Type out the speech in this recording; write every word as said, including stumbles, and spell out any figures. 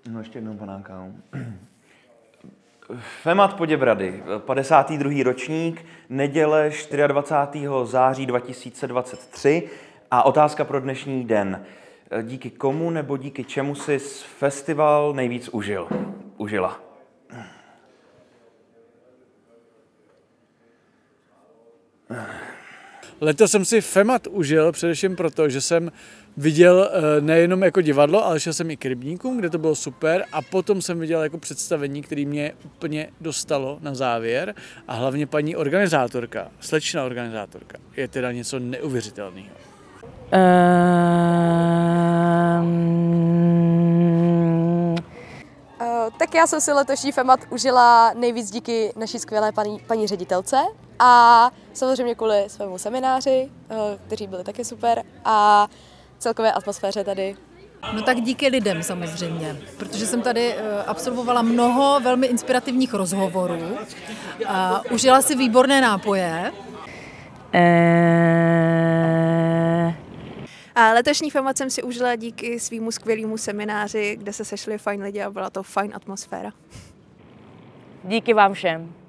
No ještě jednou panáka. FEMAT Poděbrady, padesátý druhý ročník, neděle dvacátého čtvrtého září dva tisíce dvacet tři a otázka pro dnešní den. Díky komu nebo díky čemu jsi festival nejvíc užil? Užila. Letos jsem si FEMAT užil především proto, že jsem viděl nejenom jako divadlo, ale šel jsem i k rybníkům, kde to bylo super, a potom jsem viděl jako představení, které mě úplně dostalo na závěr, a hlavně paní organizátorka, slečna organizátorka, je teda něco neuvěřitelného. Um... Uh, tak já jsem si letošní FEMAT užila nejvíc díky naší skvělé paní, paní ředitelce a samozřejmě kvůli svému semináři, uh, kteří byli taky super, a celkové atmosféře tady. No tak díky lidem samozřejmě, protože jsem tady absolvovala mnoho velmi inspirativních rozhovorů, a užila si výborné nápoje. A letošní FEMAT jsem si užila díky svýmu skvělému semináři, kde se sešli fajn lidi a byla to fajn atmosféra. Díky vám všem.